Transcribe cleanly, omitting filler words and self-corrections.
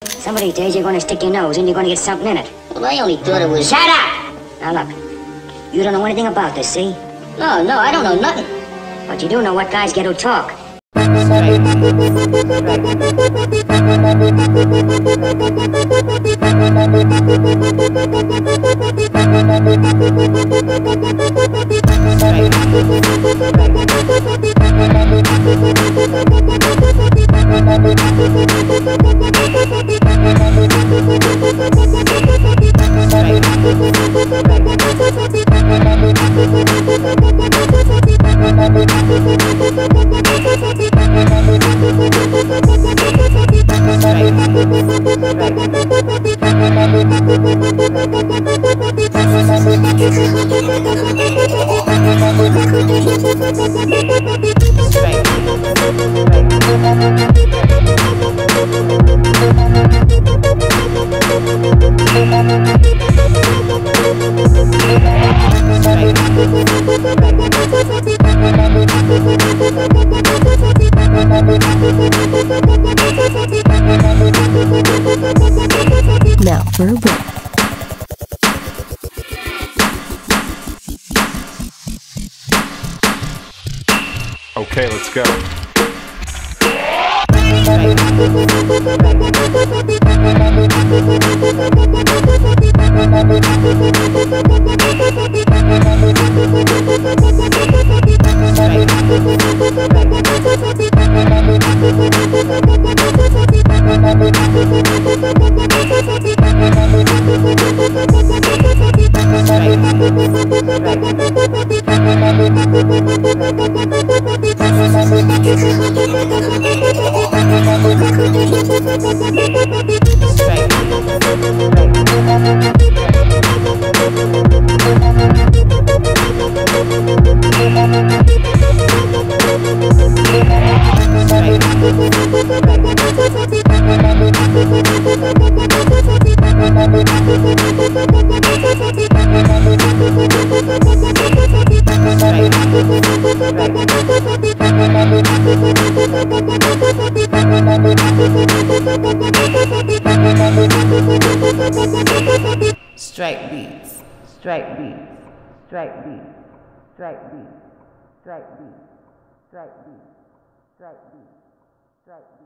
Somebody tells you're gonna stick your nose and you're gonna get something in it. Well, I only thought it was... Shut up! Now look, you don't know anything about this, see? No, I don't know nothing. But you do know what guys get who talk. Now for a break. Okay, let's go. Strike beats, strike beats, strike beats, strike beats, strike beats, strike beats, strike beats, strike beats.